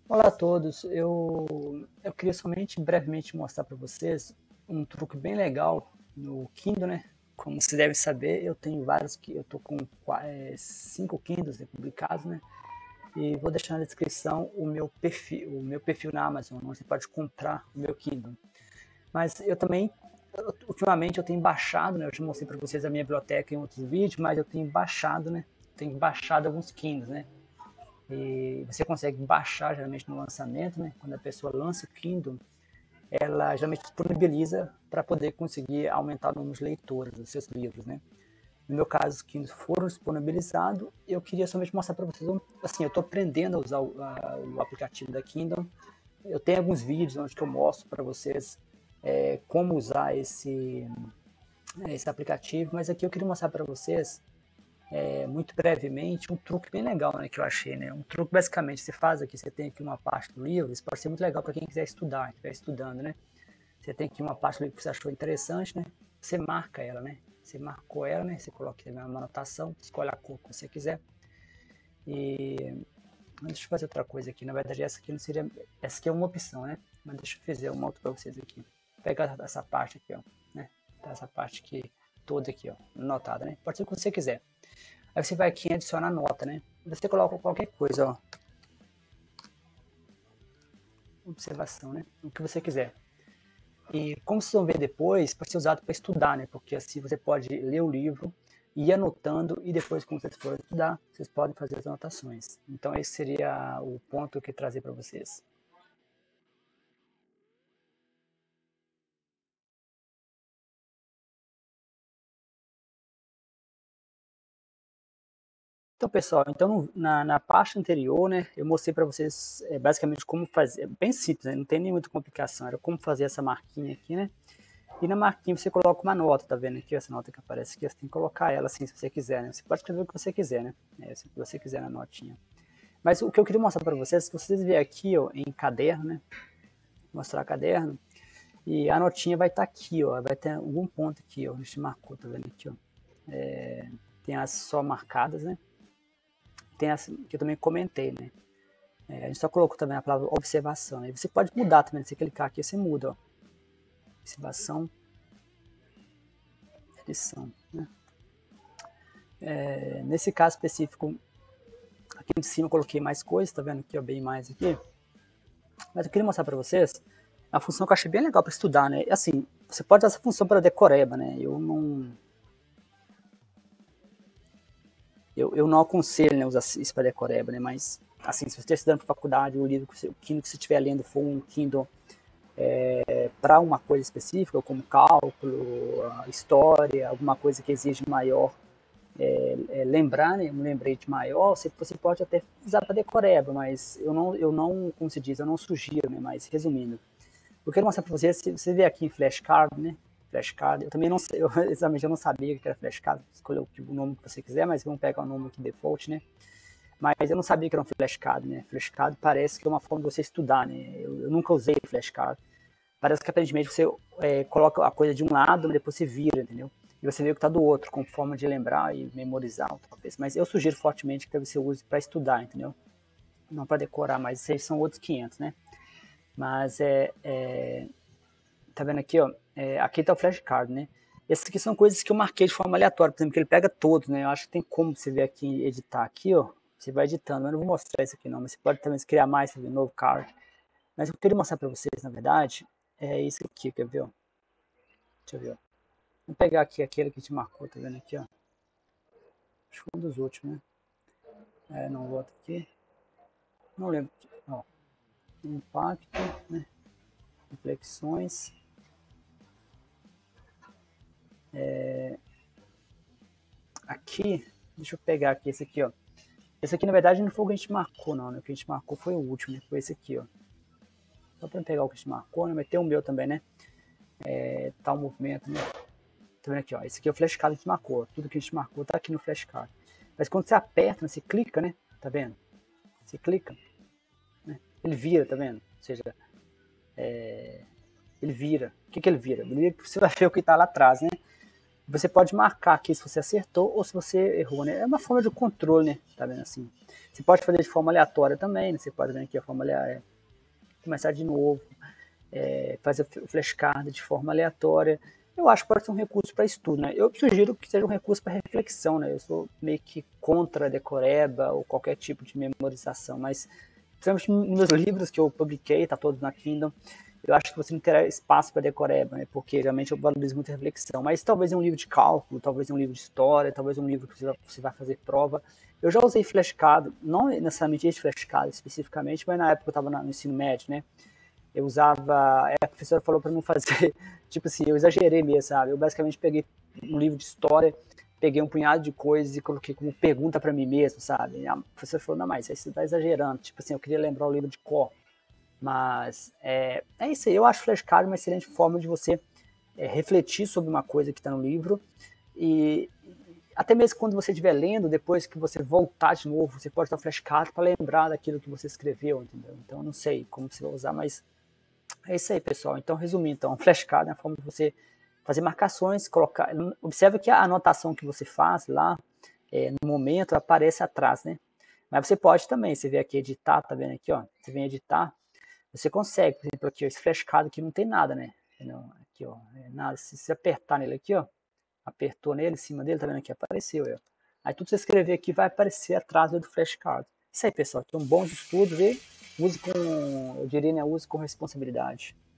Olá a todos, eu queria somente brevemente mostrar para vocês um truque bem legal no Kindle, né? Como vocês devem saber, eu tenho vários, eu tô com 5 Kindles, né, publicados, né? E vou deixar na descrição o meu perfil na Amazon, onde você pode comprar o meu Kindle. Mas eu também, ultimamente eu tenho baixado, né? Eu já mostrei para vocês a minha biblioteca em outros vídeos, mas eu tenho baixado, né? Tenho baixado alguns Kindles, né? E você consegue baixar geralmente no lançamento, né? Quando a pessoa lança o Kindle, ela geralmente disponibiliza para poder conseguir aumentar o número de leitores dos seus livros, né? No meu caso, os Kindles foram disponibilizados. Eu queria somente mostrar para vocês, assim, eu estou aprendendo a usar o aplicativo da Kindle. Eu tenho alguns vídeos onde eu mostro para vocês como usar esse aplicativo, mas aqui eu queria mostrar para vocês muito brevemente um truque bem legal, né, que eu achei, né? Um truque basicamente você faz aqui, você tem aqui uma parte do livro, isso pode ser muito legal para quem quiser estudar, estiver estudando, né? Você tem aqui uma parte do livro que você achou interessante, né? Você marca ela, né? Você marcou ela, né? Você coloca aqui uma anotação, escolhe a cor que você quiser. E deixa eu fazer outra coisa aqui. Na verdade, essa aqui não seria, essa aqui é uma opção, né? Mas deixa eu fazer uma outra para vocês aqui. Vou pegar essa parte aqui, ó, né? Tá, essa parte aqui toda aqui, ó, anotada, né? Pode ser o que você quiser. Aí você vai aqui em adicionar nota, né? Você coloca qualquer coisa, ó. Observação, né? O que você quiser. E como vocês vão ver depois, pode ser usado para estudar, né? Porque assim você pode ler o livro, ir anotando e depois, quando vocês forem estudar, vocês podem fazer as anotações. Então esse seria o ponto que eu trazer para vocês. Então, pessoal, então na parte anterior, né, eu mostrei para vocês basicamente como fazer, bem simples, né, não tem nem muita complicação, era como fazer essa marquinha aqui, né? E na marquinha você coloca uma nota, tá vendo aqui? Essa nota que aparece aqui, você tem que colocar ela assim, se você quiser, né? Você pode escrever o que você quiser, né? Se você quiser na notinha. Mas o que eu queria mostrar para vocês, se vocês verem aqui, ó, em caderno, né? Mostrar caderno, e a notinha vai estar aqui, ó. Vai ter algum ponto aqui, ó. A gente marcou, tá vendo aqui, ó. Tem as só marcadas, né? Tem as que eu também comentei, né? A gente só colocou também a palavra observação, né? Você pode mudar também, se você clicar aqui, você muda, ó. Observação, edição, né? Nesse caso específico, aqui em cima eu coloquei mais coisas, tá vendo aqui, ó, bem mais aqui. Mas eu queria mostrar para vocês a função que eu achei bem legal para estudar, né? Assim, você pode usar essa função para decoreba, né? Eu não aconselho, né, usar isso para decoreba, né? Mas, assim, se você está estudando para faculdade, o Kindle que você estiver lendo for um Kindle para uma coisa específica, como cálculo, história, alguma coisa que exige maior lembrar, né, um lembrete maior, você pode até usar para decoreba, mas eu não, como se diz, eu não sugiro, né? Mas resumindo, eu quero mostrar para você, se você vê aqui em flashcard, né? Flashcard, eu também não sei, exatamente eu não sabia que era flashcard, escolha o nome que você quiser, mas vamos pegar o nome aqui default, né? Mas eu não sabia que era um flashcard, né? Flashcard parece que é uma forma de você estudar, né? Eu nunca usei flashcard. Parece que aparentemente você coloca a coisa de um lado, mas depois você vira, entendeu? E você vê o que está do outro, com forma de lembrar e memorizar, talvez. Mas eu sugiro fortemente que você use para estudar, entendeu? Não para decorar, mas esses são outros 500, né? Mas tá vendo aqui, ó? Aqui tá o flashcard, né? Essas aqui são coisas que eu marquei de forma aleatória, por exemplo, que ele pega todos, né? Eu acho que tem como você ver aqui, editar aqui, ó. Você vai editando, eu não vou mostrar isso aqui não, mas você pode também criar mais, um novo card. Mas o que eu queria mostrar para vocês, na verdade, é isso aqui, quer ver, ó? Deixa eu ver, ó. Vou pegar aqui aquele que te marcou, tá vendo aqui, ó? Acho que foi um dos últimos, né? Não volta aqui. Não lembro. Ó, impacto, né? Reflexões. Aqui, deixa eu pegar aqui esse aqui, ó. Esse aqui, na verdade, não foi o que a gente marcou, não, né? O que a gente marcou foi o último, né? Foi esse aqui, ó. Só pra pegar o que a gente marcou, né? Mas tem o meu também, né? Tá o movimento, né? Tá vendo aqui, ó? Esse aqui é o flashcard que a gente marcou. Tudo que a gente marcou tá aqui no flashcard. Mas quando você aperta, né? Você clica, né? Tá vendo? Você clica, né? Ele vira, tá vendo? Ou seja, ele vira. O que ele vira? Ele vira que você vai ver o que tá lá atrás, né? Você pode marcar aqui se você acertou ou se você errou, né? É uma forma de controle, né? Tá vendo assim? Você pode fazer de forma aleatória também, né? Você pode ver aqui a forma aleatória, começar de novo, fazer o flashcard de forma aleatória. Eu acho que pode ser um recurso para estudo, né? Eu sugiro que seja um recurso para reflexão, né? Eu sou meio que contra a decoreba ou qualquer tipo de memorização, mas principalmente nos meus livros que eu publiquei, tá todos na Kindle, eu acho que você não terá espaço para decoreba, né? Porque realmente eu valorizo muito a reflexão. Mas talvez em um livro de cálculo, talvez em um livro de história, talvez um livro que você vai fazer prova. Eu já usei flashcard, não necessariamente esse flashcard especificamente, mas na época eu estava no ensino médio, né? Eu usava. A professora falou para não fazer. Tipo assim, eu exagerei mesmo, sabe? Eu basicamente peguei um livro de história, peguei um punhado de coisas e coloquei como pergunta para mim mesmo, sabe? A professora falou: não, mas aí você tá exagerando. Tipo assim, eu queria lembrar o livro de cor. Mas é isso aí. Eu acho flashcard uma excelente forma de você refletir sobre uma coisa que está no livro. E até mesmo quando você estiver lendo, depois que você voltar de novo, você pode usar o flashcard para lembrar daquilo que você escreveu, entendeu? Então, eu não sei como você vai usar, mas é isso aí, pessoal. Então, resumindo, então, flashcard é a forma de você fazer marcações, colocar. Observe que a anotação que você faz lá, no momento, aparece atrás, né? Mas você pode também, você vê aqui editar, tá vendo aqui, ó? Você vem editar, você consegue, por exemplo, aqui, ó, esse flashcard aqui não tem nada, né? Aqui, ó, nada. Se você apertar nele aqui, ó, apertou nele, em cima dele, tá vendo aqui? Apareceu, ó. Aí tudo que você escrever aqui vai aparecer atrás do flashcard. Isso aí, pessoal. Então, bons estudos e use com, eu diria, né, use com responsabilidade.